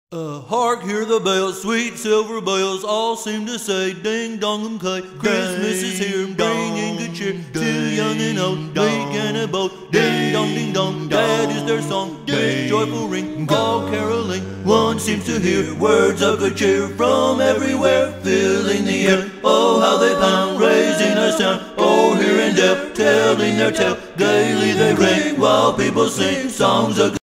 Hark, hear the bells, sweet silver bells, all seem to say, ding dong kay. Christmas is here, bringing good cheer to young and old, weak and bold. Ding dong, that is their song, with joyful ring, all caroling. One seems to hear words of good cheer from everywhere, filling the air. Oh, how they pound, raising a sound, o'er here and there, telling their tale. Gaily they ring while people sing songs of